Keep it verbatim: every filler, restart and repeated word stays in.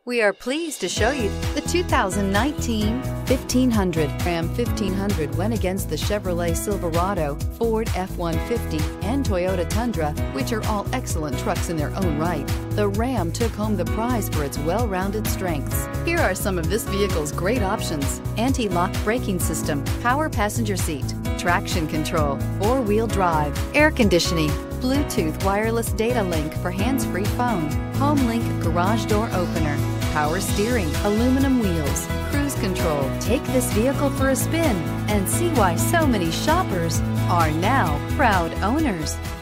We are pleased to show you the two thousand nineteen fifteen hundred. Ram fifteen hundred went against the Chevrolet Silverado, Ford F one fifty, and Toyota Tundra, which are all excellent trucks in their own right. The Ram took home the prize for its well-rounded strengths. Here are some of this vehicle's great options: anti-lock braking system, power passenger seat, traction control, four-wheel drive, air conditioning, Bluetooth wireless data link for hands-free phone, home link garage door opener, power steering, aluminum wheels, cruise control. Take this vehicle for a spin and see why so many shoppers are now proud owners.